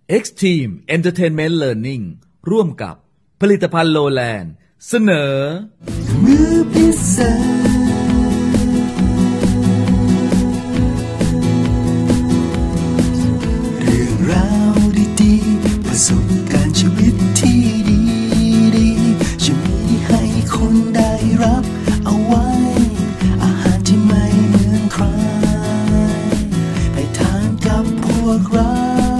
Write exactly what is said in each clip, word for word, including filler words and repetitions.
Extreme Entertainment Learning ร่วมกับผลิตภัณฑ์โลแลนด์เสนอมื้อพิเศษเรื่องราวดีๆประสบการณ์ชีวิตที่ดีๆจะมีให้คนได้รับเอาไว้อาหารที่ไม่เหมือนใครไปทานกับพวกเรา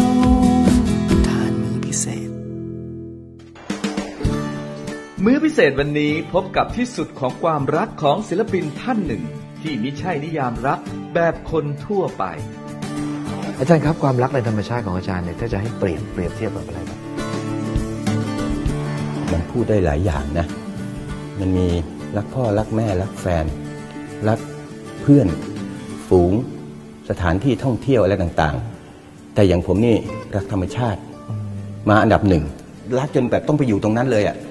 มื้อพิเศษวันนี้พบกับที่สุดของความรักของศิลปินท่านหนึ่งที่มิใช่นิยามรักแบบคนทั่วไปอาจารย์ครับความรักในธรรมชาติของอาจารย์เนี่ยถ้าจะให้เปรียบเปรียบเทียบกับอะไรบ้างมันพูดได้หลายอย่างนะมันมีรักพ่อรักแม่รักแฟนรักเพื่อนฝูงสถานที่ท่องเที่ยวอะไรต่างๆแต่อย่างผมนี่รักธรรมชาติมาอันดับหนึ่งรักจนแบบต้องไปอยู่ตรงนั้นเลยอ่ะ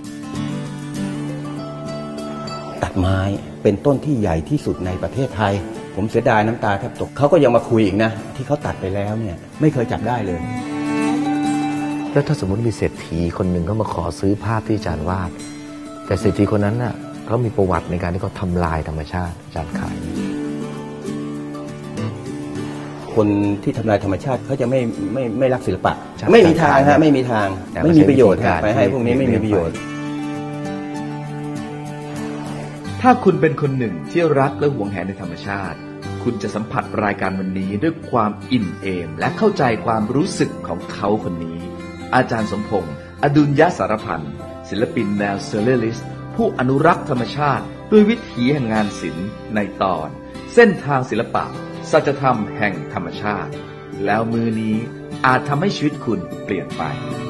ตัดไม้เป็นต้นที่ใหญ่ที่สุดในประเทศไทยผมเสียดายน้ำตาแทบตกเขาก็ยังมาคุยอีกนะที่เขาตัดไปแล้วเนี่ยไม่เคยจับได้เลยแล้วถ้าสมมติมีเศรษฐีคนหนึ่งเขามาขอซื้อภาพที่อาจารย์วาดแต่เศรษฐีคนนั้นน่ะเขามีประวัติในการที่เขาทำลายธรรมชาติอาจารย์ขายคนที่ทำลายธรรมชาติเขาจะไม่ไม่ไม่รักศิลปะไม่มีทางฮะไม่มีทางไม่มีประโยชน์ไปให้พวกนี้ไม่มีประโยชน์ถ้าคุณเป็นคนหนึ่งที่รักและหวงแหนในธรรมชาติคุณจะสัมผัสรายการวันนี้ด้วยความอิ่มเอมและเข้าใจความรู้สึกของเขาคนนี้อาจารย์สมพงษ์อดุลยสารพันธ์ศิลปินแนวเซอร์เรลิสต์ผู้อนุรักษ์ธรรมชาติด้วยวิถีแห่งงานศิลป์ในตอนเส้นทางศิลปะสัจธรรมแห่งธรรมชาติแล้วมื้อนี้อาจทำให้ชีวิตคุณเปลี่ยนไป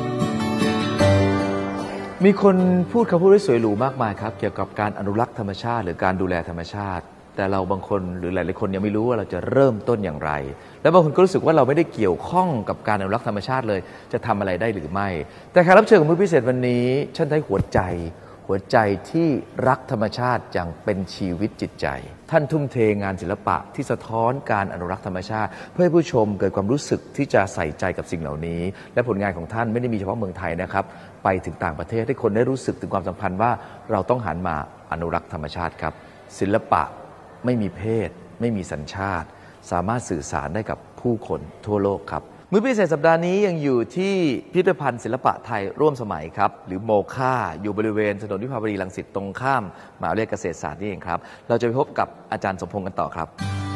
มีคนพูดคำพูดได้สวยหรูมากมายครับเกี่ยวกับการอนุรักษ์ธรรมชาติหรือการดูแลธรรมชาติแต่เราบางคนหรือหลายๆคนยังไม่รู้ว่าเราจะเริ่มต้นอย่างไรและบางคนก็รู้สึกว่าเราไม่ได้เกี่ยวข้องกับการอนุรักษ์ธรรมชาติเลยจะทำอะไรได้หรือไม่แต่แขกรับเชิญของมื้อพิเศษวันนี้ฉันได้หัวใจหัวใจที่รักธรรมชาติอย่างเป็นชีวิตจิตใจท่านทุ่มเทงานศิลปะที่สะท้อนการอนุรักษ์ธรรมชาติเพื่อให้ผู้ชมเกิดความรู้สึกที่จะใส่ใจกับสิ่งเหล่านี้และผลงานของท่านไม่ได้มีเฉพาะเมืองไทยนะครับไปถึงต่างประเทศให้คนได้รู้สึกถึงความสัมพันธ์ว่าเราต้องหันมาอนุรักษ์ธรรมชาติครับศิลปะไม่มีเพศไม่มีสัญชาติสามารถสื่อสารได้กับผู้คนทั่วโลกครับมื้อพิเศษสัปดาห์นี้ยังอยู่ที่พิพิธภัณฑ์ศิลปะไทยร่วมสมัยครับหรือโมค่าอยู่บริเวณถนนวิภาวดีรังสิตตรงข้ามมหาวิทยาลัยเกษตรศาสตร์นี่เองครับเราจะไปพบกับอาจารย์สมพงษ์กันต่อครับ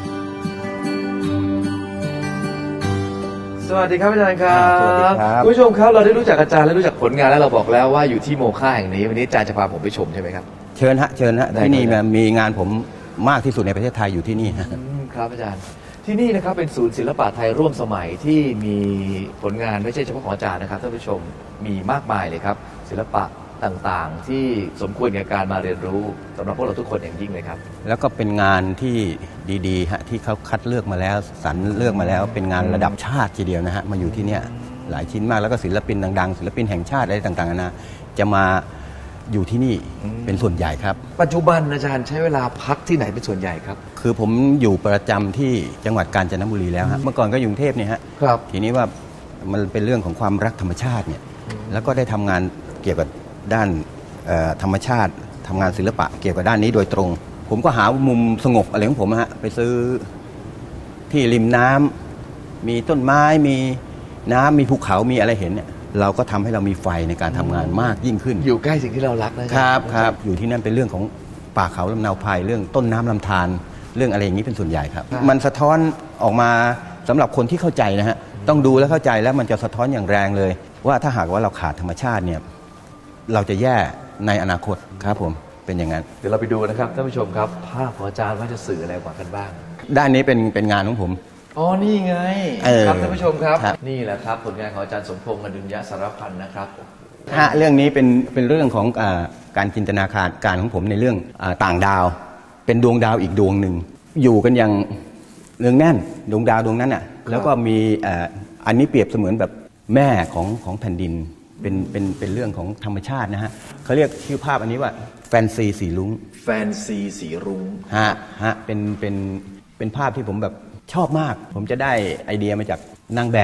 สวัสดีครับอาจารย์ครับสวัสดีครับผู้ชมครับเราได้รู้จักอาจารย์และรู้จักผลงานแล้วเราบอกแล้วว่าอยู่ที่โมค่าแห่งนี้วันนี้อาจารย์จะพาผมไปชมใช่ไหมครับเชิญฮะเชิญฮะที่นี่มีงานผมมากที่สุดในประเทศไทยอยู่ที่นี่ครับอาจารย์ที่นี่นะครับเป็นศูนย์ศิลปะไทยร่วมสมัยที่มีผลงานไม่ใช่เฉพาะของอาจารย์นะครับท่านผู้ชมมีมากมายเลยครับศิลปะต่างๆที่สมควรแก่การมาเรียนรู้สำหรับพวกเราทุกคนอย่างยิ่งเลยครับแล้วก็เป็นงานที่ดีๆฮะที่เขาคัดเลือกมาแล้วสรรเลือกมาแล้วเป็นงานระดับชาติทีเดียวนะฮะมาอยู่ที่นี่หลายชิ้นมากแล้วก็ศิลปินดังๆศิลปินแห่งชาติอะไรต่างๆนะจะมาอยู่ที่นี่เป็นส่วนใหญ่ครับปัจจุบันอาจารย์ใช้เวลาพักที่ไหนเป็นส่วนใหญ่ครับคือผมอยู่ประจำที่จังหวัดกาญจนบุรีแล้วฮะเมื่อก่อนก็อยู่กรุงเทพเนี่ยฮะครับทีนี้ว่ามันเป็นเรื่องของความรักธรรมชาติเนี่ยแล้วก็ได้ทำงานเกี่ยวกับด้านธรรมชาติทำงานศิลปะเกี่ยวกับด้านนี้โดยตรงผมก็หามุมสงบอะไรของผมฮะไปซื้อที่ริมน้ำมีต้นไม้มีน้ำมีภูเขามีอะไรเห็นเนี่ยเราก็ทำให้เรามีไฟในการทำงานมากยิ่งขึ้นอยู่ใกล้สิ่งที่เรารักนะครับครับอยู่ที่นั่นเป็นเรื่องของป่าเขาลำนาวไพรเรื่องต้นน้ำลำธารเรื่องอะไรอย่างนี้เป็นส่วนใหญ่ครับมันสะท้อนออกมาสำหรับคนที่เข้าใจนะฮะต้องดูและเข้าใจแล้วมันจะสะท้อนอย่างแรงเลยว่าถ้าหากว่าเราขาดธรรมชาติเนี่ยเราจะแย่ในอนาคตครับผมเป็นอย่างนั้นเดี๋ยวเราไปดูนะครับท่านผู้ชมครับภาพของอาจารย์ว่าจะสื่ออะไรกว่ากันบ้างด้านนี้เป็นเป็นงานของผมอ๋อนี่ไงครับท่านผู้ชมครับนี่แหละครับผลงานของอาจารย์สมพงษ์อดุลยสารพันธ์นะครับฮะเรื่องนี้เป็นเป็นเรื่องของอ่าการจินตนาการการของผมในเรื่องอ่าต่างดาวเป็นดวงดาวอีกดวงหนึ่งอยู่กันอย่างเนืองแน่นดวงดาวดวงนั้นอ่ะแล้วก็มีอ่าอันนี้เปรียบเสมือนแบบแม่ของของแผ่นดินเป็นเป็นเป็นเรื่องของธรรมชาตินะฮะเขาเรียกชื่อภาพอันนี้ว่าแฟนซีสีรุ้งแฟนซีสีรุ้งฮะฮะเป็นเป็นเป็นภาพที่ผมแบบชอบมากผมจะได้ไอเดียมาจากนางแบบ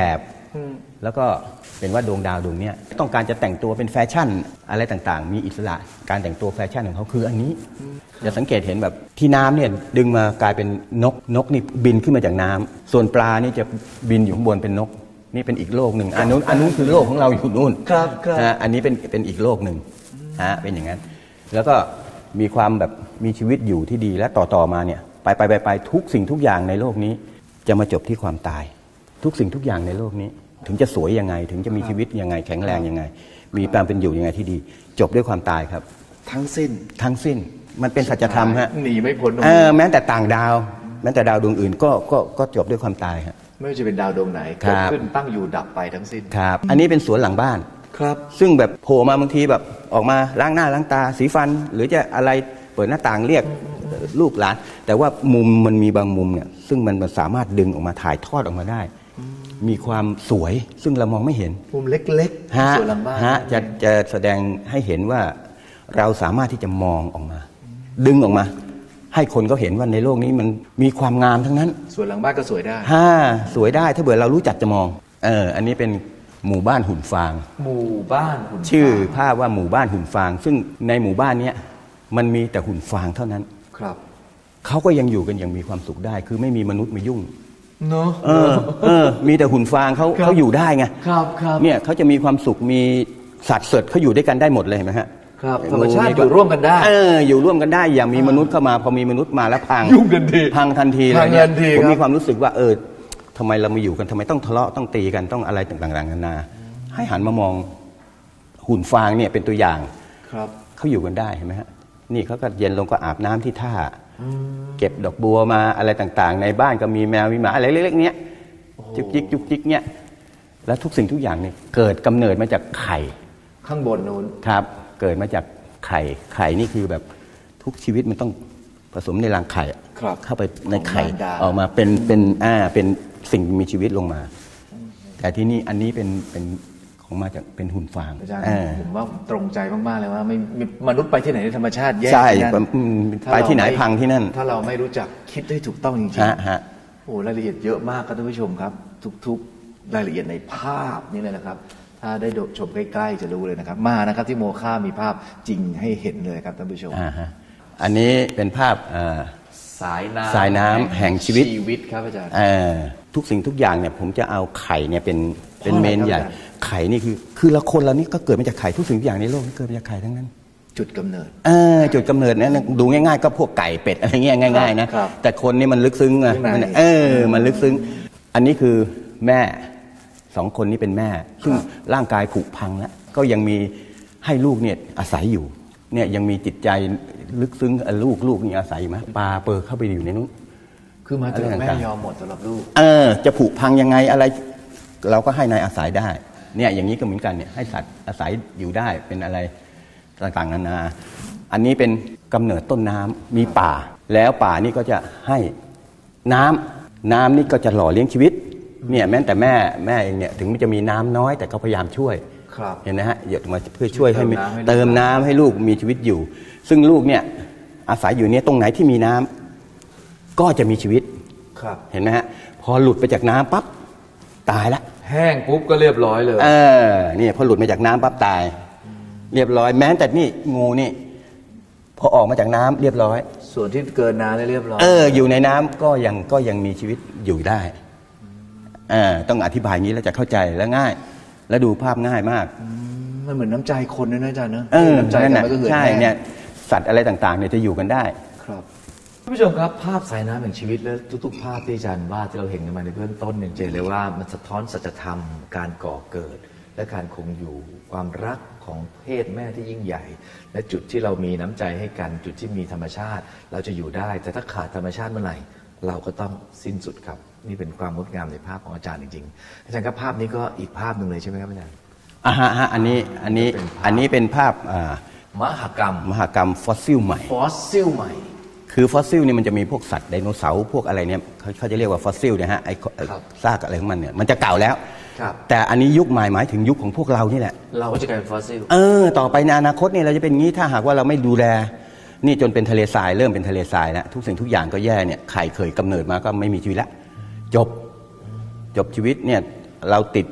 แล้วก็เป็นว่าดวงดาวดวงนี้ต้องการจะแต่งตัวเป็นแฟชั่นอะไรต่างๆมีอิสระการแต่งตัวแฟชั่นของเขาคืออันนี้จะสังเกตเห็นแบบที่น้ำเนี่ยดึงมากลายเป็นนกนกนี่บินขึ้นมาจากน้ำส่วนปลานี่จะบินอยู่ข้างบนเป็นนกนี่เป็นอีกโลกหนึ่งอันนู้นอันนู้นคือโลกของเราอยู่นู่นครับครับอันนี้เป็นเป็นอีกโลกหนึ่งฮะเป็นอย่างนั้นแล้วก็มีความแบบมีชีวิตอยู่ที่ดีและต่อต่อมาเนี่ยไปไปไปไปทุกสิ่งทุกอย่างในโลกนี้จะมาจบที่ความตายทุกสิ่งทุกอย่างในโลกนี้ถึงจะสวยยังไงถึงจะมีชีวิตยังไงแข็งแรงยังไงมีความเป็นอยู่ยังไงที่ดีจบด้วยความตายครับทั้งสิ้นทั้งสิ้นมันเป็นสัจธรรมฮะหนีไม่พ้นเออแม้แต่ต่างดาวแม้แต่ดาวดวงอื่นก็ก็ก็จบด้วยความตายครับไม่ว่าจะเป็นดาวดวงไหนเกิดขึ้นตั้งอยู่ดับไปทั้งสิ้นครับอันนี้เป็นสวนหลังบ้านครับซึ่งแบบโผล่มาบางทีแบบออกมาล้างหน้าล้างตาสีฟันหรือจะอะไรเปิดหน้าต่างเรียกลูกหลานแต่ว่ามุมมันมีบางมุมเนี่ยซึ่งมันสามารถดึงออกมาถ่ายทอดออกมาได้มีความสวยซึ่งเรามองไม่เห็นมุมเล็กๆส่วนหลังบ้านฮะจะจะแสดงให้เห็นว่าเราสามารถที่จะมองออกมาดึงออกมาให้คนก็เห็นว่าในโลกนี้มันมีความงามทั้งนั้นส่วนหลังบ้านก็สวยได้ฮะสวยได้ถ้าเผื่อเรารู้จักจะมองเอออันนี้เป็นหมู่บ้านหุ่นฟางหมู่บ้านหุ่นชื่อภาพว่าหมู่บ้านหุ่นฟางซึ่งในหมู่บ้านนี้มันมีแต่หุ่นฟางเท่านั้นครับเขาก็ยังอยู่กันอย่างมีความสุขได้คือไม่มีมนุษย์มายุ่งเนาะเออเออมีแต่หุ่นฟางเขาเขาอยู่ได้ไงครับครับเนี่ยเขาจะมีความสุขมีสัตว์เสดเขาอยู่ด้วยกันได้หมดเลยเห็นไหมฮะครับธรรมชาติอยู่ร่วมกันได้เอออยู่ร่วมกันได้อย่างมีมนุษย์เข้ามาพอมีมนุษย์มาแล้วพังยุ่งกันทีพังทันทีเลยเนี่ยผมมีความรู้สึกว่าเออทำไมเรามาอยู่กันทำไมต้องทะเลาะต้องตีกันต้องอะไรต่างๆนานาให้หันมามองหุ่นฟางเนี่ยเป็นตัวอย่างครับเขาอยู่กันได้เห็นไหมฮะนี่เขาก็เย็นลงก็อาบน้ำที่ท่าเก็บดอกบัวมาอะไรต่างๆในบ้านก็มีแมวมีหมาอะไรเล็กๆเนี้ยจุกจิกจุกจิกเนี้ยแล้วทุกสิ่งทุกอย่างเนี่ยเกิดกำเนิดมาจากไข่ข้างบนนู้นครับเกิดมาจากไข่ไข่นี่คือแบบทุกชีวิตมันต้องผสมในรังไข่เข้าไปในไข่ออกมาเป็นเป็นอ่าเป็นสิ่งมีชีวิตลงมาแต่ที่นี่อันนี้เป็นเป็นของมาจากเป็นหุ่นฟางอาจารย์ผมว่าตรงใจมากๆเลยว่าไม่มนุษย์ไปที่ไหนในธรรมชาติแย่ใช่ไปที่ไหนพังที่นั่นถ้าเราไม่รู้จักคิดให้ถูกต้องจริงๆโอ้รายละเอียดเยอะมากครับท่านผู้ชมครับทุกๆรายละเอียดในภาพนี่เลยนะครับถ้าได้ชมใกล้ๆจะรู้เลยนะครับมานะครับที่โมค่ามีภาพจริงให้เห็นเลยครับท่านผู้ชมอันนี้เป็นภาพสายน้ำสายน้ำแห่งชีวิตชีวิตครับอาจารย์ทุกสิ่งทุกอย่างเนี่ยผมจะเอาไข่เนี่ยเป็นเป็นเมนใหญ่ไข่นี่คือคือละคนเรานี่ก็เกิดมาจากไข่ทุกสิ่งทุกอย่างในโลกนี่เกิดมาจากไข่ทั้งนั้นจุดกำเนิดเออจุดกำเนิดนะดูง่ายๆก็พวกไก่เป็ดอะไรเงี้ยง่ายๆนะแต่คนนี่มันลึกซึ้งอ่ะมันเออมันลึกซึ้งอันนี้คือแม่สองคนนี้เป็นแม่ซึ่งร่างกายผุพังแล้วก็ยังมีให้ลูกเนี่ยอาศัยอยู่เนี่ยยังมีจิตใจลึกซึ้งลูกลูกนี่อาศัยอยู่ไหมปลาเปิดเข้าไปอยู่ในนู้นคือมาเจอแม่ยอมหมดสำหรับลูกเออจะผุพังยังไงอะไรเราก็ให้นายอาศัยได้เนี่ยอย่างนี้ก็เหมือนกันเนี่ยให้สัตว์อาศัยอยู่ได้เป็นอะไรต่างๆนานาอันนี้เป็นกำเนิดต้นน้ำมีป่าแล้วป่านี่ก็จะให้น้ำน้ำนี่ก็จะหล่อเลี้ยงชีวิตเนี่ยแม้แต่แม่แม่เองเนี่ยถึงมันจะมีน้ำน้อยแต่ก็พยายามช่วยเห็นไหมฮะหยดมาเพื่อช่วยให้เติมน้ำให้ลูกมีชีวิตอยู่ซึ่งลูกเนี่ยอาศัยอยู่เนี่ยตรงไหนที่มีน้ำก็จะมีชีวิตเห็นไหมฮะพอหลุดไปจากน้ำปั๊บตายละแห้งปุ๊บก็เรียบร้อยเลยเออเนี่ยพอหลุดมาจากน้ำปั๊บตายเรียบร้อยแม้แต่นี่งูนี่พอออกมาจากน้ำเรียบร้อยส่วนที่เกินน้ำเรียบร้อยเอออยู่ในน้ำก็ยังก็ยังมีชีวิตอยู่ได้เออต้องอธิบายงี้แล้วจะเข้าใจและง่ายและดูภาพง่ายมากมันเหมือนน้ำใจคนนะอาจารย์เนอะน้ำใจกันก็คือใช่เนี่ยสัตว์อะไรต่างๆเนี่ยจะอยู่กันได้ครับท่านผู้ชมครับภาพสายน้ำแห่งชีวิตและทุกๆภาพที่อาจารย์วาดที่เราเห็นกันมาในเบื้องต้นเนี่ยเจอเลยว่ามันสะท้อนสัจธรรมการก่อเกิดและการคงอยู่ความรักของเพศแม่ที่ยิ่งใหญ่และจุดที่เรามีน้ำใจให้กันจุดที่มีธรรมชาติเราจะอยู่ได้แต่ถ้าขาดธรรมชาติเมื่อไหร่เราก็ต้องสิ้นสุดครับนี่เป็นความงดงามในภาพของอาจารย์จริงๆอาจารย์ครับภาพนี้ก็อีกภาพหนึ่งเลยใช่ไหมครับอาจารย์อ่าฮะอันนี้อันนี้อันนี้เป็นภาพมหกรรมมหกรรมฟอสซิลใหม่ฟอสซิลใหม่คือฟอสซิลนี่มันจะมีพวกสัตว์ไดโนเสาร์พวกอะไรเนี่ยเขาจะเรียกว่าฟอสซิลนะฮะไอ้ซากอะไรของมันเนี่ยมันจะเก่าแล้วแต่อันนี้ยุคใหม่หมายถึงยุคของพวกเรานี่แหละเราก็จะกลายเป็นฟอสซิลเออต่อไปในอนาคตเนี่ยเราจะเป็นงี้ถ้าหากว่าเราไม่ดูแลนี่จนเป็นทะเลทรายเริ่มเป็นทะเลทรายแล้วทุกสิ่งทุกอย่างก็แย่เนี่ยไข่เคยกำเนิดมาก็ไม่มีชีวิตละจบจบชีวิตเนี่ยเราติด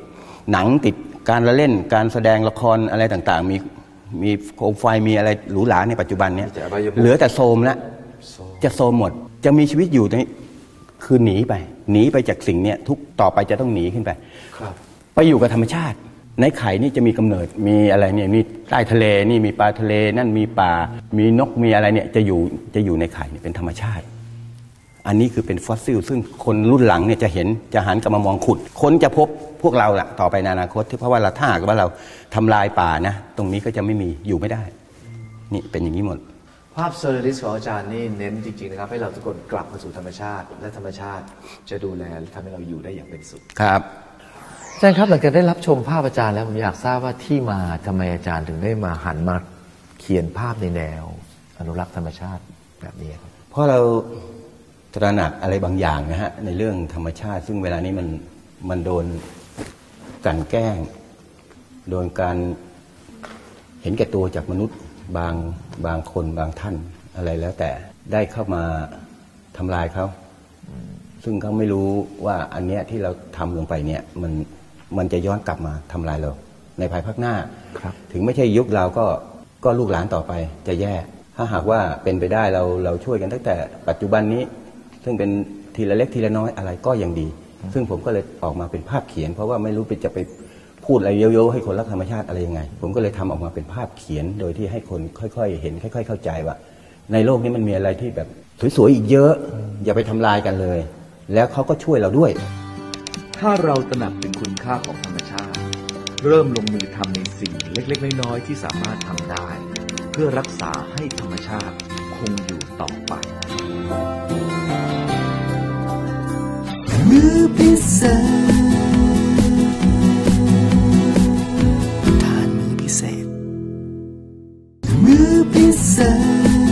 หนังติดการละเล่นการแสดงละครอะไรต่างๆมีมีโคมไฟมีอะไรหรูหราในปัจจุบันเนี้ยเหลือแต่โทรมละจะโทรมหมดจะมีชีวิตอยู่ในคือหนีไปหนีไปจากสิ่งเนี้ยทุกต่อไปจะต้องหนีขึ้นไปไปอยู่กับธรรมชาติในไข่นี่จะมีกำเนิดมีอะไรเนี่ยมีใต้ทะเลนี่มีปลาทะเลนั่นมีป่ามีนกมีอะไรเนี่ยจะอยู่จะอยู่ในไข่เนี่ยเป็นธรรมชาติอันนี้คือเป็นฟอสซิลซึ่งคนรุ่นหลังเนี่ยจะเห็นจะหันกลับมามองขุดค้นจะพบพวกเราละต่อไปในอนาคตเพราะว่าเราถ้าหากว่าเราทำลายป่านะตรงนี้ก็จะไม่มีอยู่ไม่ได้นี่เป็นอย่างนี้หมดภาพเซอร์เรลิสของอาจารย์นี่เน้นจริงๆนะครับให้เราทุกคนกลับมาสู่ธรรมชาติและธรรมชาติจะดูแลและทำให้เราอยู่ได้อย่างเป็นสุขครับอาจารย์ครับหลังจากได้รับชมภาพอาจารย์แล้วผมอยากทราบว่าที่มาทำไมอาจารย์ถึงได้มาหันมาเขียนภาพในแนวอนุรักษ์ธรรมชาติแบบนี้ครับเพราะเราตระหนักอะไรบางอย่างนะฮะในเรื่องธรรมชาติซึ่งเวลานี้มันมันโดนกลั่นแกล้งโดนการเห็นแก่ตัวจากมนุษย์บางบางคนบางท่านอะไรแล้วแต่ได้เข้ามาทำลายเขาซึ่งเขาไม่รู้ว่าอันเนี้ยที่เราทำลงไปเนี่ยมันมันจะย้อนกลับมาทำลายเราในภายภาคหน้าถึงไม่ใช่ยุคเราก็ก็ลูกหลานต่อไปจะแย่ถ้าหากว่าเป็นไปได้เราเราช่วยกันตั้งแต่ปัจจุบันนี้ซึ่งเป็นทีละเล็กทีละน้อยอะไรก็ยังดีซึ่งผมก็เลยออกมาเป็นภาพเขียนเพราะว่าไม่รู้เป็นจะไปพูดอะไรเยอะๆให้คนรักธรรมชาติอะไรยังไงผมก็เลยทำออกมาเป็นภาพเขียนโดยที่ให้คนค่อยๆเห็นค่อยๆเข้าใจว่าในโลกนี้มันมีอะไรที่แบบสวยๆอีกเยอะอย่าไปทำลายกันเลยแล้วเขาก็ช่วยเราด้วยถ้าเราตระหนักถึงคุณค่าของธรรมชาติเริ่มลงมือทำในสิ่งเล็กๆน้อยๆที่สามารถทำได้เพื่อรักษาให้ธรรมชาติคงอยู่ต่อไปมื้อพิเศษทานมื้อพิเศษมื้อพิเศษ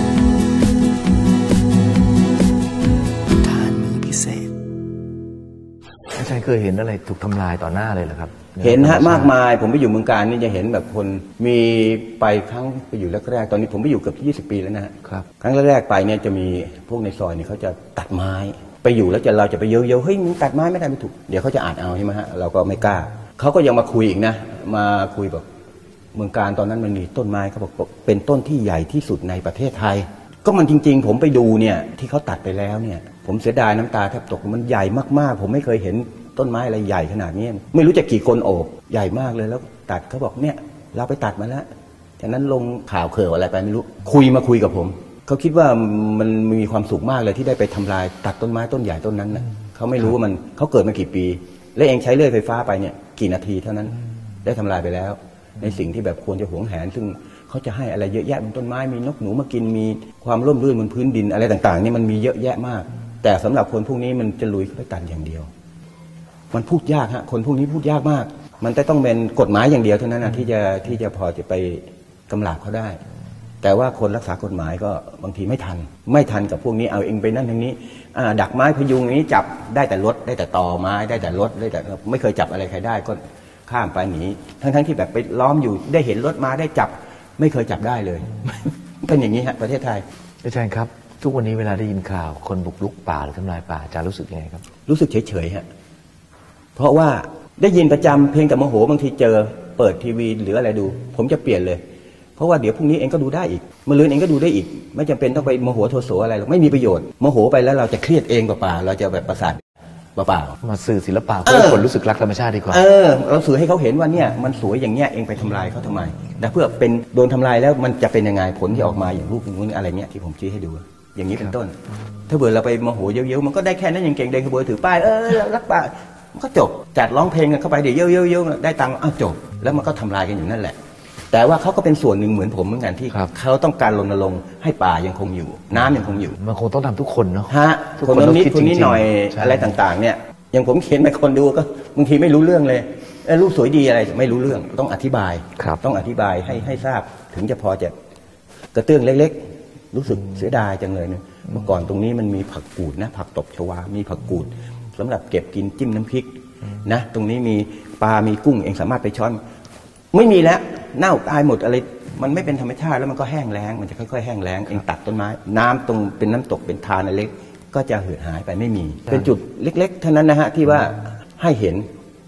ทานมื้อพิเศษอาจารย์เคยเห็นอะไรถูกทำลายต่อหน้าเลยเหรอครับเห็นฮะมากมายผมไปอยู่เมืองการนี่จะเห็นแบบคนมีไปครั้งไปอยู่แรกๆตอนนี้ผมไปอยู่เกือบยี่สิบปีแล้วนะครับครั้งแรกๆไปเนี่ยจะมีพวกในซอยนี่เขาจะตัดไม้ไปอยู่แล้วจะเราจะไปเยอะๆเฮ้ยมึงตัดไม้ไม่ได้ไม่ถูกเดี๋ยวเขาจะอ่านเอาใช่ไหมฮะเราก็ไม่กล้าเขาก็ยังมาคุยอีกนะมาคุยแบบเมืองการตอนนั้นมันมีต้นไม้เขาบอกเป็นต้นที่ใหญ่ที่สุดในประเทศไทยก็มันจริงๆผมไปดูเนี่ยที่เขาตัดไปแล้วเนี่ยผมเสียดายน้ำตาแทบตกมันใหญ่มากๆผมไม่เคยเห็นต้นไม้อะไรใหญ่ขนาดนี้ไม่รู้จะกี่คนโอบใหญ่มากเลยแล้วตัดเขาบอกเนี่ยเราไปตัดมาแล้วฉะนั้นลงข่าวเข่าวอะไรไปไม่รู้คุยมาคุยกับผมเขาคิดว่ามันมีความสุขมากเลยที่ได้ไปทำลายตัดต้นไม้ต้นใหญ่ต้นนั้นนะเขาไม่รู้ว่ามันเขาเกิดมากี่ปีและเองใช้เลื่อยไฟฟ้าไปเนี่ยกี่นาทีเท่านั้นได้ทำลายไปแล้วในสิ่งที่แบบควรจะหวงแหนซึ่งเขาจะให้อะไรเยอะแยะบนต้นไม้มีนกหนูมากินมีความร่มรื่นบนพื้นดินอะไรต่างๆนี่มันมีเยอะแยะมากแต่สำหรับคนพวกนี้มันจะลุยเข้าไปตัดอย่างเดียวมันพูดยากฮะคนพวกนี้พูดยากมากมันจะต้องเป็นกฎหมายอย่างเดียวเท่านั้นนะที่จะที่จะพอจะไปกำราบเขาได้แต่ว่าคนรักษากฎหมายก็บางทีไม่ทันไม่ทันกับพวกนี้เอาเองไปนั่นทางนี้ดักไม้พยุงนี้จับได้แต่รถได้แต่ตอไม้ได้แต่รถได้แต่ไม่เคยจับอะไรใครได้ก็ข้ามไปหนีทั้งๆที่แบบไปล้อมอยู่ได้เห็นรถมาได้จับไม่เคยจับได้เลยเป็นอย่างนี้ฮะประเทศไทยอาจารย์ครับทุกวันนี้เวลาได้ยินข่าวคนบุกรุกป่าหรือทำลายป่าอาจารย์รู้สึกยังไงครับรู้สึกเฉยๆฮะเพราะว่าได้ยินประจำเพียงแต่โมโหบางทีเจอเปิดทีวีหรืออะไรดูผมจะเปลี่ยนเลยเพราะว่าเดี๋ยวพรุ่งนี้เองก็ดูได้อีกมะรืนเองก็ดูได้อีกไม่จำเป็นต้องไปโมโหโทโสอะไรหรอกไม่มีประโยชน์โมโหไปแล้วเราจะเครียดเองเปล่าๆเราจะแบบประสาทเปล่าๆมาสื่อศิลปะเพื่อคนรู้สึกรักธรรมชาติดีกว่าเออเราสื่อให้เขาเห็นว่าเนี่ยมันสวยอย่างเงี้ยเองไปทำลายเขาทำไมแต่เพื่อเป็นโดนทำลายแล้วมันจะเป็นยังไงผลที่ออกมาอย่างรูปนู้นอะไรเนี้ยที่ผมชี้ให้ดูอย่างนี้เป็นต้นถ้าเบื่อเราไปโมโหเยอะๆมันก็ได้แค่นั้นยังเก่งเดินขบวนถือป้ายเออรักป่าก็จบจัดร้องเพลงกันเข้าไปเดี๋ยวเยอะๆได้ตังค์อ้าวจบแล้วมันก็ทำลายกันอยู่นั่นแหละแต่ว่าเขาก็เป็นส่วนหนึ่งเหมือนผมเหมือนกันที่เขาต้องการรณรงค์ให้ป่ายังคงอยู่น้ำยังคงอยู่มันคงต้องทำทุกคนเนาะฮะคนนิดคนนี้หน่อยอะไรต่างๆเนี่ยอย่างผมเขียนไปคนดูก็บางทีไม่รู้เรื่องเลยรูปสวยดีอะไรไม่รู้เรื่องต้องอธิบายต้องอธิบายให้ให้ทราบถึงจะพอจะกระเตื้องเล็กๆรู้สึกเสียดายจังเลยเนี่ยเมื่อก่อนตรงนี้มันมีผักกูดนะผักตบชวามีผักกูดสำหรับเก็บกินจิ้มน้ำพริกนะตรงนี้มีปลามีกุ้งเองสามารถไปช้อนไม่มีแล้วเน่าตายหมดอะไรมันไม่เป็นธรรมชาติแล้วมันก็แห้งแล้งมันจะค่อยๆแห้งแล้งเองตัดต้นไม้น้ำตรงเป็นน้ำตกเป็นทานอะไรเล็กก็จะเหือดหายไปไม่มีเป็นจุดเล็กๆเท่านั้นนะฮะที่ว่าให้เห็น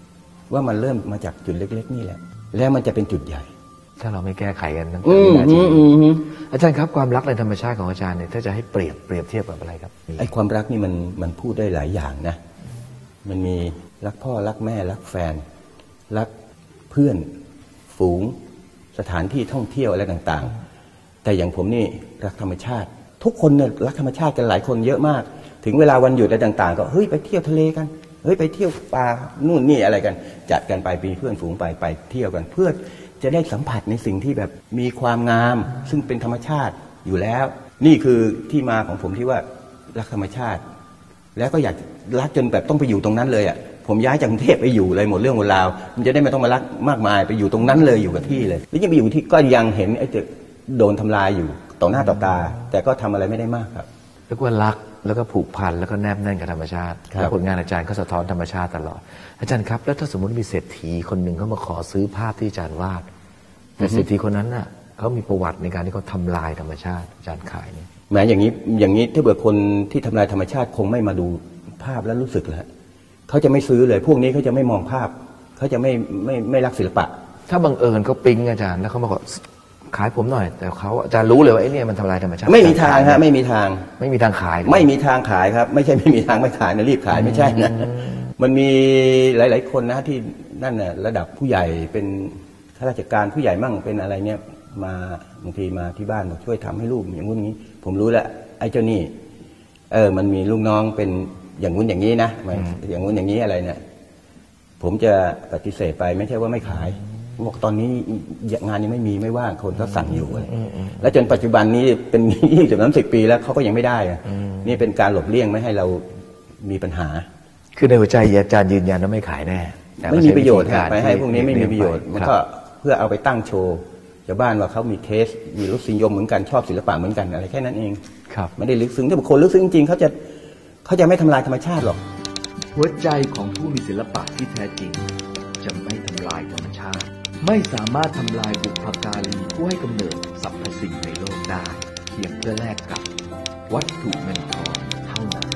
ว่ามันเริ่มมาจากจุดเล็กๆนี่แหละแล้วมันจะเป็นจุดใหญ่ถ้าเราไม่แก้ไขกันตั้งแต่วินาทีอาจารย์ครับความรักในธรรมชาติของอาจารย์เนี่ยถ้าจะให้เปรียบเปรียบเทียบกับอะไรครับไอ้ความรักนี่มันมันพูดได้หลายอย่างนะมันมีรักพ่อรักแม่รักแฟนรักเพื่อนฝูงสถานที่ท่องเที่ยวอะไรต่างๆแต่อย่างผมนี่รักธรรมชาติทุกคนเนี่ยรักธรรมชาติกันหลายคนเยอะมากถึงเวลาวันหยุดอะไรต่างๆก็เฮ้ยไปเที่ยวทะเลกันเฮ้ยไปเที่ยวป่านู่นนี่อะไรกันจัดกันไปมีเพื่อนฝูงไปไปเที่ยวกันเพื่อจะได้สัมผัสในสิ่งที่แบบมีความงามซึ่งเป็นธรรมชาติอยู่แล้วนี่คือที่มาของผมที่ว่ารักธรรมชาติแล้วก็อยากรักจนแบบต้องไปอยู่ตรงนั้นเลยอ่ะผมย้ายจากกรุงเทพไปอยู่เลยหมดเรื่องหมดราวมันจะได้ไม่ต้องมารักมากมายไปอยู่ตรงนั้นเลยอยู่กับที่เลยแล้วยังไปอยู่ที่ก็ยังเห็นไอ้จะโดนทำลายอยู่ต่อหน้าต่อตาแต่ก็ทำอะไรไม่ได้มากครับเรียกว่ารักแล้วก็ผูกพันแล้วก็แนบแน่นกับธรรมชาติแล้วผลงานอาจารย์ก็สะท้อนธรรมชาติตลอดอาจารย์ครับแล้วถ้าสมมติมีเศรษฐีคนหนึ่งเขามาขอซื้อภาพที่อาจารย์วาดแต่เศรษฐีคนนั้นน่ะเขามีประวัติในการที่เขาทำลายธรรมชาติอาจารย์ขายเนี่ยแม้อย่างนี้อย่างนี้ถ้าเกิดคนที่ทำลายธรรมชาติคงไม่มาดูภาพแล้วรู้สึกแล้วเขาจะไม่ซื้อเลยพวกนี้เขาจะไม่มองภาพเขาจะไม่ไม่ไม่รักศิลปะถ้าบังเอิญเขาปิ๊งอาจารย์แล้วเขามาขอขายผมหน่อยแต่เขาอาจารย์รู้เลยว่าไอ้นี่มันทำลายธรรมชาติไม่มีทางฮะไม่มีทางไม่มีทางขายไม่มีทางขายครับไม่ใช่ไม่มีทางไม่ขายนะรีบขายไม่ใช่นะมันมีหลายๆคนนะที่นั่นน่ะระดับผู้ใหญ่เป็นข้าราชการผู้ใหญ่มั่งเป็นอะไรเนี่ยมาบางทีมาที่บ้านบอกช่วยทำให้ลูกอย่างงู้นอย่างนี้ผมรู้แล้วไอ้เจ้านี่เออมันมีลูกน้องเป็นอย่างงู้นอย่างนี้นะอย่างงู้นอย่างนี้อะไรเนี่ยผมจะปฏิเสธไปไม่ใช่ว่าไม่ขายบอกตอนนี้งานยังไม่มีไม่ว่างคนก็สั่งอยู่อะไรแล้วจนปัจจุบันนี้เป็นยี่สิบสามสิบปีแล้วเขาก็ยังไม่ได้นี่เป็นการหลบเลี่ยงไม่ให้เรามีปัญหาคือในหัวใจอาจารย์ยืนยันว่าไม่ขายแน่ไม่มีประโยชน์ไปให้พวกนี้ไม่มีประโยชน์มันก็เพื่อเอาไปตั้งโชว์ชาวบ้านว่าเขามีเทสมีรสนิยมเหมือนกันชอบศิลปะเหมือนกันอะไรแค่นั้นเองไม่ได้ลึกซึ้งถ้าบุคคลลึกซึ้งจริงเขาจะเขาจะไม่ทำลายธรรมชาติหรอกหัวใจของผู้มีศิลปะที่แท้จริงจะไม่ทำลายธรรมชาติไม่สามารถทำลายบุพการีผู้ให้กำเนิดสรรพสิ่งในโลกได้เพียงเพื่อแลกกับวัตถุเงินทองเท่านั้น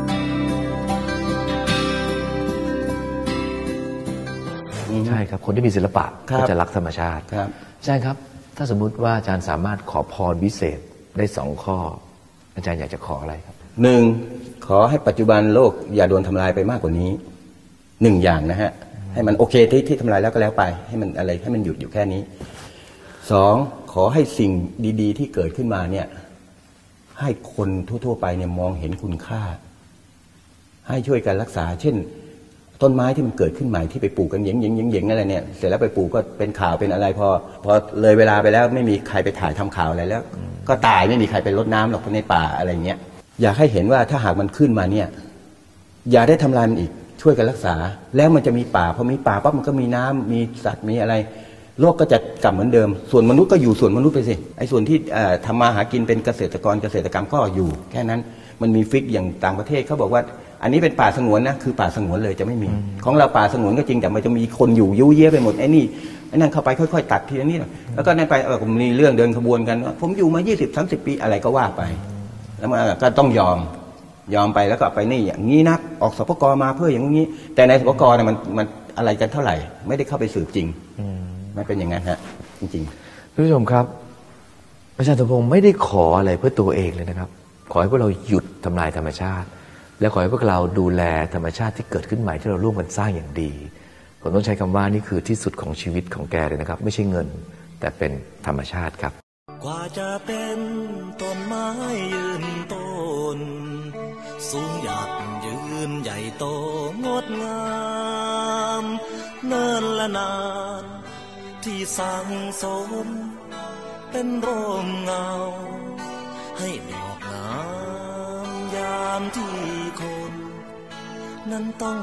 ใช่ครับคนที่มีศิลปะก็จะรักธรรมชาติใช่ครับถ้าสมมุติว่าอาจารย์สามารถขอพรวิเศษได้สองข้ออาจารย์อยากจะขออะไรครับหนึ่งขอให้ปัจจุบันโลกอย่าโดนทำลายไปมากกว่านี้หนึ่งอย่างนะฮะให้มันโอเคที่ที่ทำลายแล้วก็แล้วไปให้มันอะไรให้มันหยุดอยู่แค่นี้สองขอให้สิ่งดีๆที่เกิดขึ้นมาเนี่ยให้คนทั่วๆไปเนี่ยมองเห็นคุณค่าให้ช่วยกันรักษาเช่นต้นไม้ที่มันเกิดขึ้นใหม่ที่ไปปลูกกันเหย่งๆๆๆอะไรเนี่ยเสร็จแล้วไปปลูกก็เป็นข่าวเป็นอะไรพอพอเลยเวลาไปแล้วไม่มีใครไปถ่ายทำข่าวอะไรแล้วก็ตายไม่มีใครไปรดน้ำหรอกในป่าอะไรเงี้ยอยากให้เห็นว่าถ้าหากมันขึ้นมาเนี่ยอย่าได้ทำลายมันอีกช่วยกันรักษาแล้วมันจะมีป่าพอมีป่าปั๊บมันก็มีน้ำมีสัตว์มีอะไรโลกก็จะกลับเหมือนเดิมส่วนมนุษย์ก็อยู่ส่วนมนุษย์ไปสิไอ้ส่วนที่ทำมาหากินเป็นเกษตรกรเกษตรกรรมก็อยู่แค่นั้นมันมีฟิกอย่างต่างประเทศเขาบอกว่าอันนี้เป็นป่าสงวนนะคือป่าสงวนเลยจะไม่มีของเราป่าสงวนก็จริงแต่มันจะมีคนอยู่ยุ่ยเยี่ยไปหมดไอ้นี่ไอ้นั่นเข้าไปค่อยๆตัดทีละนิดแล้วก็นั่นไปเออผมมีเรื่องเดินขบวนกันผมอยู่มายี่สิบสามสิบปีอะไรก็ว่าไปแล้วมันก็ต้องยอมยอมไปแล้วก็ไปนี่อย่างนี้นักออกสปกมาเพื่ออย่างนี้แต่ในสปกเนี่ยมันมันอะไรกันเท่าไหร่ไม่ได้เข้าไปสืบจริงไม่เป็นอย่างนั้นฮะจริงๆท่านผู้ชมครับอาจารย์สมพงษ์ไม่ได้ขออะไรเพื่อตัวเองเลยนะครับขอให้พวกเราหยุดทำลายธรรมชาติและขอให้พวกเราดูแลธรรมชาติที่เกิดขึ้นใหม่ที่เราร่วมกันสร้างอย่างดีผมต้องใช้คำว่านี่คือที่สุดของชีวิตของแกเลยนะครับไม่ใช่เงินแต่เป็นธรรมชาติครับกว่าจะเป็นต้นไม้ยืนต้นสูงหยักยืนใหญ่โตงดงามเนินละนานที่สั่งสมเป็นร่มเงาให้ดอกงามยามที่คนนั้นต้อง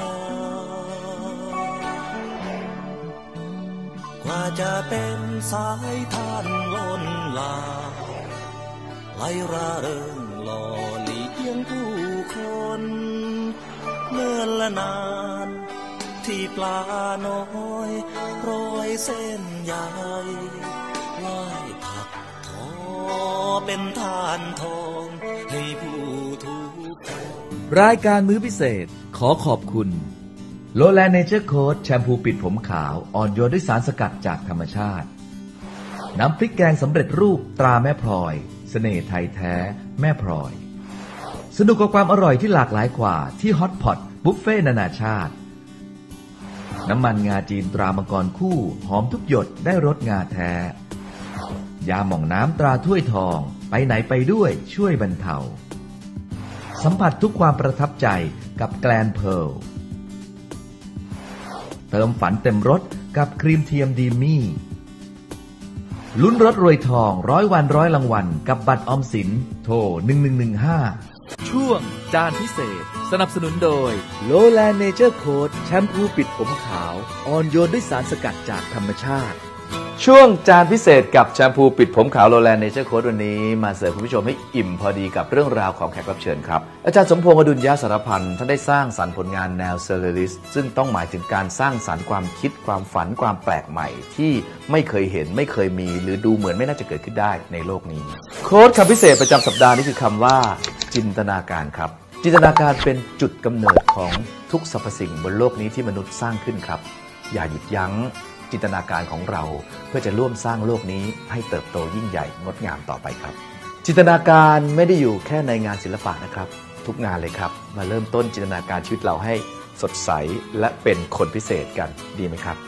การกว่าจะเป็นสายทานล้นลาไหลราเริงหล่อเลี้ยงผู้คนเมื่อละนานที่ปลาน้อยโรยเส้นใยไหว้ผักทอเป็นทานทองให้ผู้ทุกข์รายการมื้อพิเศษขอขอบคุณโลแลนด์เนเจอร์โค้ดแชมพูปิดผมขาวอ่อนโยนด้วยสารสกัดจากธรรมชาติน้ำพริกแกงสำเร็จรูปตราแม่พลอยเสน่ห์ไทยแท้แม่พลอยสนุกกับความอร่อยที่หลากหลายกว่าที่ฮอตพอตบุฟเฟ่นานาชาติน้ำมันงาจีนตรามังกรคู่หอมทุกหยดได้รสงาแท้ยาหม่องน้ำตราถ้วยทองไปไหนไปด้วยช่วยบรรเทาสัมผัสทุกความประทับใจกับแกลนเพร์ลเติมฝันเต็มรถกับครีมเทียมดีมี่ลุ้นรถรวยทองร้อยวันร้อยรางวัลกับบัตรออมสินโทรหนึ่งหนึ่งหนึ่งห้าช่วงจานพิเศษสนับสนุนโดยโลแลนด์เนเจอร์โค้ดแชมพูปิดผมขาวอ่อนโยนด้วยสารสกัดจากธรรมชาติช่วงจานพิเศษกับแชมพูปิดผมขาวโลแลนด์เนเจอร์โค้ดวันนี้มาเสิร์ฟคุณผู้ชมให้อิ่มพอดีกับเรื่องราวของแขกรับเชิญครับอาจารย์สมพงษ์อดุลยสารพันธ์ท่านได้สร้างสรรค์ผลงานแนวเซอร์เรลิสต์ซึ่งต้องหมายถึงการสร้างสรรค์ความคิดความฝันความแปลกใหม่ที่ไม่เคยเห็นไม่เคยมีหรือดูเหมือนไม่น่าจะเกิดขึ้นได้ในโลกนี้โค้ดคำพิเศษประจำสัปดาห์นี้คือคำว่าจินตนาการครับจินตนาการเป็นจุดกำเนิดของทุกสรรพสิ่งบนโลกนี้ที่มนุษย์สร้างขึ้นครับอย่าหยุดยั้งจินตนาการของเราเพื่อจะร่วมสร้างโลกนี้ให้เติบโตยิ่งใหญ่งดงามต่อไปครับจินตนาการไม่ได้อยู่แค่ในงานศิลปะนะครับทุกงานเลยครับมาเริ่มต้นจินตนาการชีวิตเราให้สดใสและเป็นคนพิเศษกันดีไหมครับ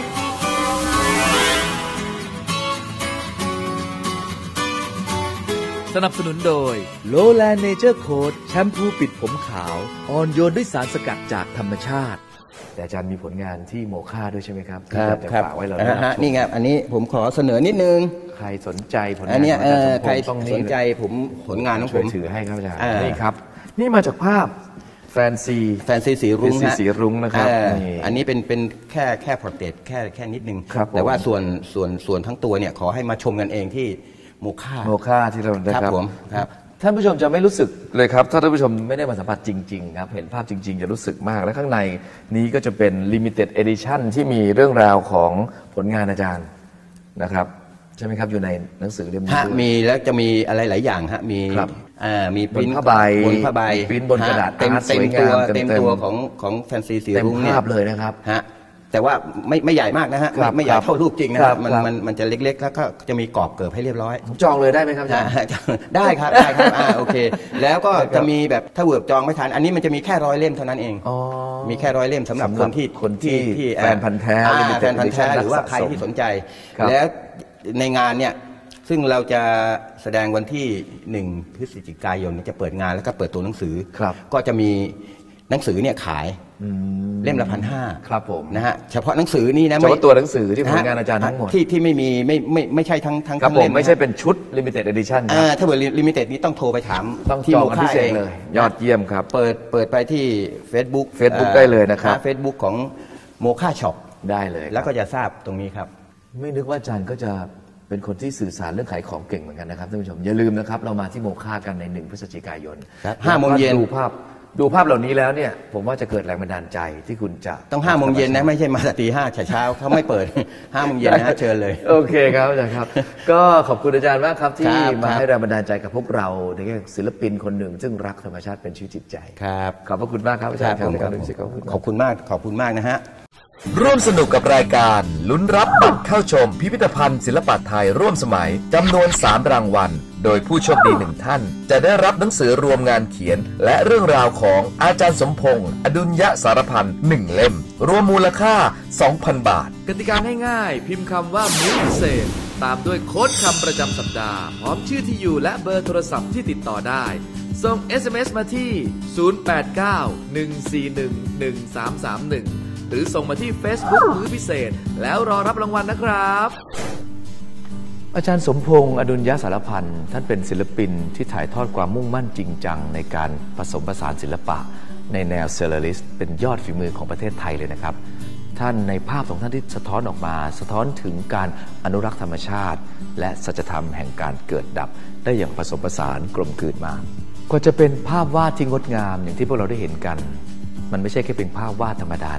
สนับสนุนโดยโลแลนด์เนเจอร์โค้ดแชมพูปิดผมขาวอ่อนโยนด้วยสารสกัดจากธรรมชาติแต่อาจารย์มีผลงานที่โมค่าด้วยใช่ไหมครับครับครับฝากไว้เรานี่ไงอันนี้ผมขอเสนอนิดนึงใครสนใจผลงานอันนี้ใครสนใจผมผลงานของผมถือให้ครับอาจารย์นี่ครับนี่มาจากภาพแฟนซีแฟนซีสีรุ้งสีรุ้งนะครับอันนี้เป็นเป็นแค่แค่พอร์เทรตแค่แค่นิดนึงแต่ว่าส่วนส่วนส่วนทั้งตัวเนี่ยขอให้มาชมกันเองที่โมค่าโมค่าที่เราได้ครับผมครับท่านผู้ชมจะไม่รู้สึกเลยครับถ้าท่านผู้ชมไม่ได้มาสัมผัสจริงๆครับเห็นภาพจริงๆจะรู้สึกมากและข้างในนี้ก็จะเป็น Limited Edition ที่มีเรื่องราวของผลงานอาจารย์นะครับใช่ไหมครับอยู่ในหนังสือเล่มนี้มีแล้วจะมีอะไรหลายอย่างฮะมีอ่ามีปริ้นผ้าใบบนผ้าใบปริ้นบนกระดาษเต็มเต็มตัวเต็มตัวของของแฟนซีสีรุ้งเนี่ยเต็มภาพเลยนะครับฮะแต่ว่าไม่ไม่ใหญ่มากนะฮะไม่ใหญ่เท่ารูปจริงนะครับมันมันมันจะเล็กๆแล้วก็จะมีกรอบเกิบให้เรียบร้อยจองเลยได้ไหมครับอาจารย์ได้ครับได้ครับอ่าโอเคแล้วก็จะมีแบบถ้าเวิร์บจองไม่ทันอันนี้มันจะมีแค่ร้อยเล่มเท่านั้นเองมีแค่ร้อยเล่มสำหรับคนที่คนที่แฟนพันธุ์แท้แฟนพันธุ์แท้หรือว่าใครที่สนใจแล้วในงานเนี่ยซึ่งเราจะแสดงวันที่หนึ่งพฤศจิกายนจะเปิดงานแล้วก็เปิดตัวหนังสือก็จะมีหนังสือเนี่ยขายเล่มละพันห้าครับผมนะฮะเฉพาะหนังสือนี่นะเฉพาะตัวหนังสือที่ผลงานอาจารย์ทั้งหมดที่ที่ไม่มีไม่ไม่ไม่ใช่ทั้งทั้งเล่มไม่ใช่เป็นชุด Limited Edition อ่าถ้าเกิด Limited นี้ต้องโทรไปถามที่โมค่าเองเลยยอดเยี่ยมครับเปิดเปิดไปที่ Facebook Facebook ได้เลยนะครับ Facebook ของโมค่าช็อปได้เลยแล้วก็จะทราบตรงนี้ครับไม่นึกว่าอาจารย์ก็จะเป็นคนที่สื่อสารเรื่องขายของเก่งเหมือนกันนะครับท่านผู้ชมอย่าลืมนะครับเรามาที่โมค่ากันในหนึ่งพฤศจิกายนห้าโมงเย็นดูภาพดูภาพเหล่านี้แล้วเนี่ยผมว่าจะเกิดแรงบันดาลใจที่คุณจะต้องห้าโมงเย็นนะไม่ใช่มาแต่ตีห้าเช้าเขาไม่เปิดห้าโมงเย็นนะเชิญเลยโอเคครับอาจารย์ครับก็ขอบคุณอาจารย์มากครับที่มาให้แรงบันดาลใจกับพวกเราในแง่ศิลปินคนหนึ่งซึ่งรักธรรมชาติเป็นชีวิตจิตใจครับขอบพระคุณมากครับอาจารย์ครับขอบคุณมากขอบคุณมากนะฮะร่วมสนุกกับรายการลุ้นรับบัตรเข้าชมพิพิธภัณฑ์ศิลปะไทยร่วมสมัยจำนวนสามรางวัลโดยผู้โชคดีหนึ่งท่านจะได้รับหนังสือรวมงานเขียนและเรื่องราวของอาจารย์สมพงษ์อดุลยสารพันธ์หนึ่งเล่มรวมมูลค่า สองพัน บาทกติกาง่ายๆพิมพ์คำว่ามื้อพิเศษตามด้วยโค้ดคำประจำสัปดาห์พร้อมชื่อที่อยู่และเบอร์โทรศัพท์ที่ติดต่อได้ส่ง เอส เอ็ม เอส มาที่ศูนย์ แปด เก้า หนึ่ง สี่ หนึ่ง หนึ่ง สาม สาม หนึ่งหรือส่งมาที่ Facebook มื้อพิเศษแล้วรอรับรางวัลนะครับอาจารย์สมพงษ์อดุลยสารพันธ์ท่านเป็นศิลปินที่ถ่ายทอดความมุ่งมั่นจริงจังในการผสมผสานศิลปะในแนวเซอร์เรลิสต์เป็นยอดฝีมือของประเทศไทยเลยนะครับท่านในภาพของท่านที่สะท้อนออกมาสะท้อนถึงการอนุรักษ์ธรรมชาติและสัจธรรมแห่งการเกิดดับได้อย่างผสมผสานกลมกลืนมากว่าจะเป็นภาพวาดที่งดงามอย่างที่พวกเราได้เห็นกันมันไม่ใช่แค่เป็นภาพวาดธรรมดานะครับ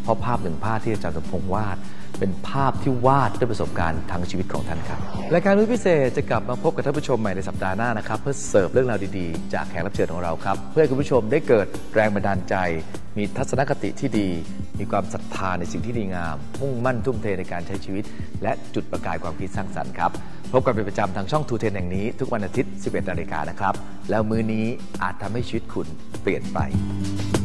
เพราะภาพหนึ่งภาพที่อาจารย์สมพงษ์วาดเป็นภาพที่วาดด้วยประสบการณ์ทั้งชีวิตของท่านครับรายการรุ่นพิเศษจะกลับมาพบกับท่านผู้ชมใหม่ในสัปดาห์หน้านะครับเพื่อเสิร์ฟเรื่องราวดีๆจากแขกรับเชิญของเราครับเพื่อให้คุณผู้ชมได้เกิดแรงบันดาลใจมีทัศนคติที่ดีมีความศรัทธาในสิ่งที่ดีงามมุ่งมั่นทุ่มเทในการใช้ชีวิตและจุดประกายความคิดสร้างสรรค์ครับพบกันเป็นประจำทางช่องทูเทนแห่งนี้ทุกวันอาทิตย์ สิบเอ็ดนาฬิกานะครับแล้วมื้อนี้อาจทำให้ชีวิตคุณเปลี่ยนไป